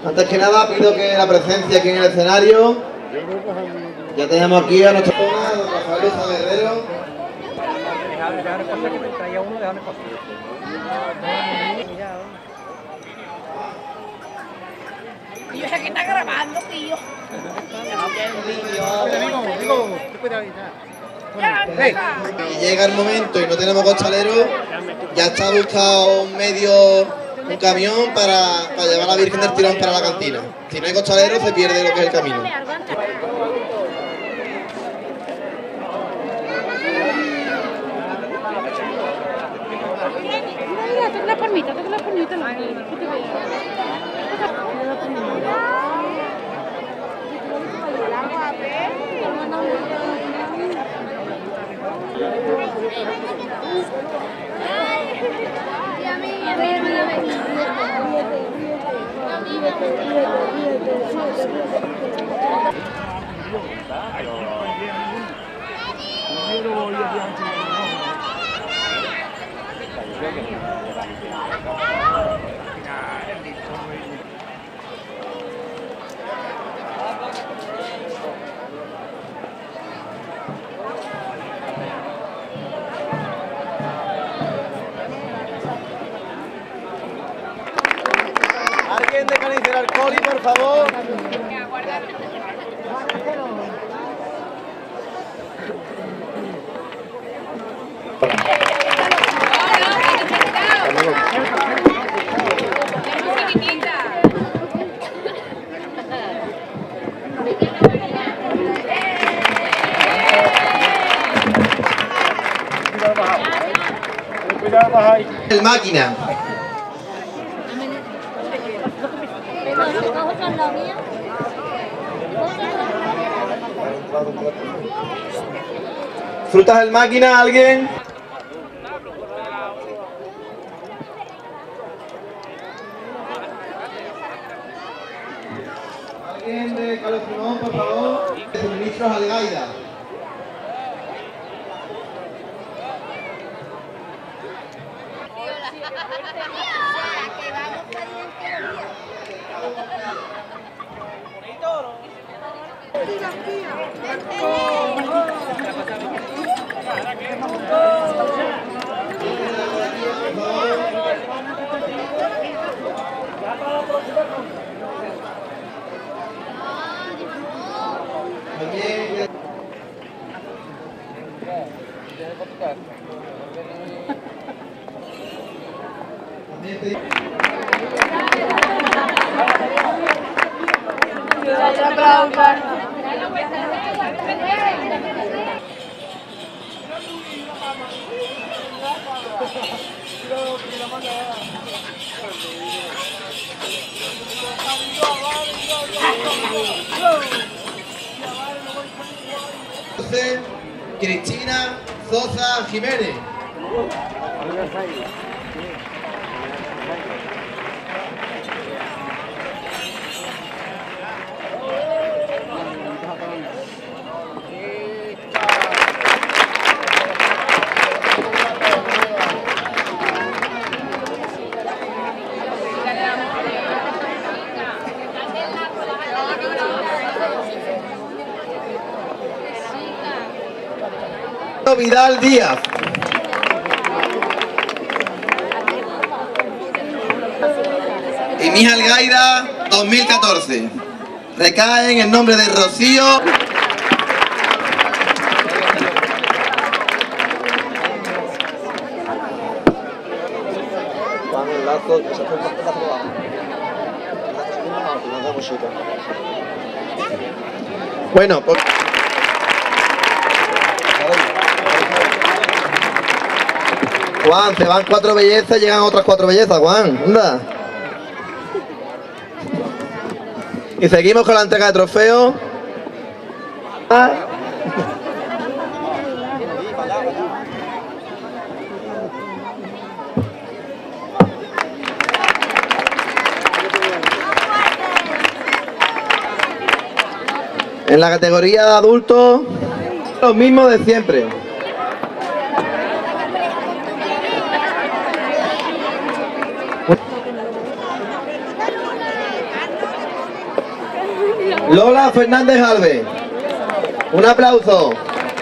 Antes que nada pido que la presencia aquí en el escenario. Ya tenemos aquí a nuestra zona, don Rafael Luza Guerrero. Yo sé que está grabando, tío. Y llega el momento y no tenemos costalero, ya está buscado un medio, un camión para llevar a la Virgen del Tirón para la cantina. Si no hay costalero se pierde lo que es el camino. Toca la palmita. ¿Alguien de Canicer Alcohol, por favor? El máquina. ¿Frutas del máquina, alguien? ¿Alguien de Carlos Simón, por favor? Suministros Algaida. Cristina Sosa Jiménez. Vidal Díaz. Y Mija Algaida 2014. Recae en el nombre de Rocío. Bueno, pues... Juan, se van 4 bellezas, llegan otras 4 bellezas, Juan, anda. Y seguimos con la entrega de trofeos. En la categoría de adultos, los mismos de siempre. Lola Fernández Alves. Un aplauso.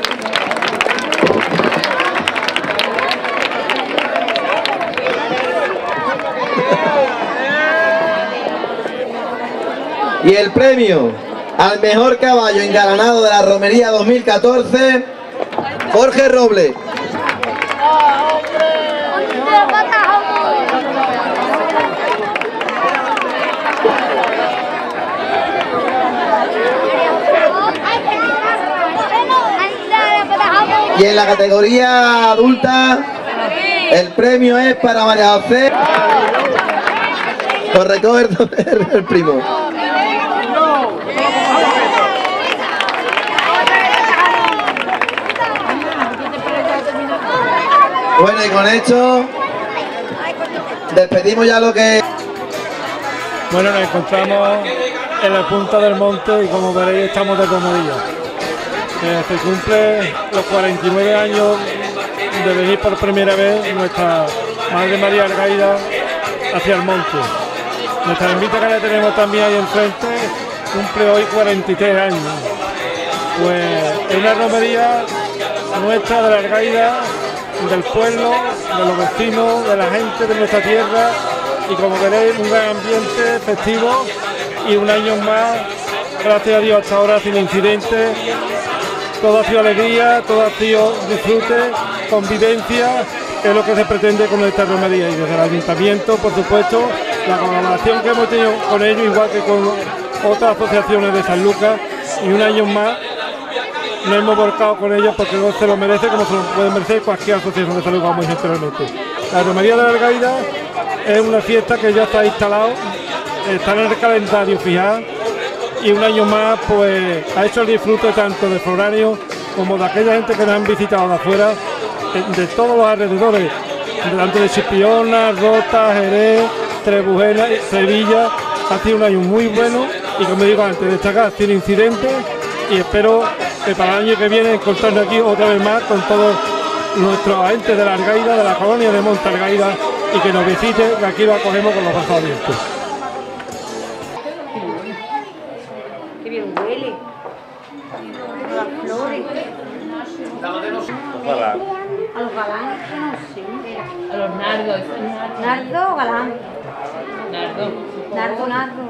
Y el premio al mejor caballo engalanado de la romería 2014, Jorge Robles. Y en la categoría adulta, el premio es para María José. Lo recoge el primo. Bueno, y con esto despedimos ya lo que... Bueno, nos encontramos en la punta del monte y como veréis estamos de romería. Se cumple los 49 años de venir por primera vez nuestra Madre María Algaida hacia el monte. Nuestra invita que la tenemos también ahí enfrente cumple hoy 43 años. Pues es una romería nuestra de la Algaida, del pueblo, de los vecinos, de la gente de nuestra tierra, y como veréis un gran ambiente festivo y un año más, gracias a Dios hasta ahora sin incidentes. Todo ha sido alegría, todo ha sido disfrute, convivencia, que es lo que se pretende con esta romería. Y desde el ayuntamiento, por supuesto, la colaboración que hemos tenido con ellos, igual que con otras asociaciones de San Lucas, y un año más nos hemos volcado con ellos porque no se lo merece como se lo puede merecer cualquier asociación de San Lucas, como dije anteriormente. La romería de la Algaida es una fiesta que ya está instalado, está en el calendario fijado, y un año más pues ha hecho el disfrute tanto de foráneos como de aquella gente que nos han visitado de afuera, de todos los alrededores, tanto de Chipiona, Rota, Jerez, Trebujena, Sevilla. Ha sido un año muy bueno y, como digo antes, destacar sin incidentes, y espero que para el año que viene encontrarnos aquí otra vez más con todos nuestros agentes de la Algaida, de la colonia de Monte Algaida, y que nos visiten, que aquí lo acogemos con los brazos abiertos. Qué bien huele. Las flores. Ojalá. A los galanes, que no sé. A los nardos. ¿Nardo o galán? Nardo. Nardo.